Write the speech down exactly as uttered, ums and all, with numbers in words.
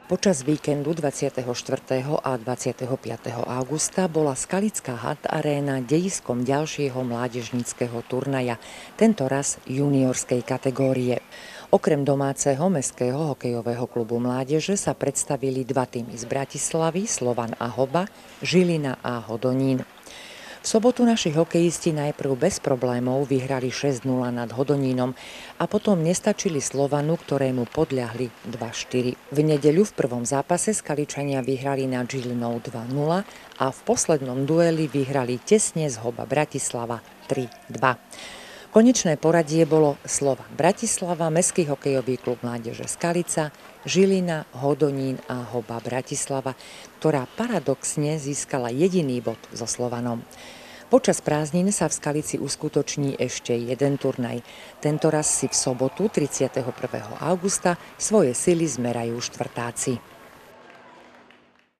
Počas víkendu dvadsiateho štvrtého a dvadsiateho piateho augusta bola Skalická Hard Aréna dejiskom ďalšieho mládežníckeho turnaja, tentoraz juniorskej kategórie. Okrem domáceho mestského hokejového klubu mládeže sa predstavili dva týmy z Bratislavy, Slovan a Hoba, Žilina a Hodonín. V sobotu naši hokejisti najprv bez problémov vyhrali šesť nula nad Hodonínom a potom nestačili Slovanu, ktorému podľahli dva štyri. V nedeľu v prvom zápase Skaličania vyhrali nad Žilinou dva nula a v poslednom dueli vyhrali tesne z Hoba Bratislava tri dva. Konečné poradie bolo Slovan Bratislava, Mestský hokejový klub mládeže Skalica, Žilina, Hodonín a Hoba Bratislava, ktorá paradoxne získala jediný bod so Slovanom. Počas prázdnin sa v Skalici uskutoční ešte jeden turnaj. Tentoraz si v sobotu tridsiateho prvého augusta svoje sily zmerajú štvrtáci.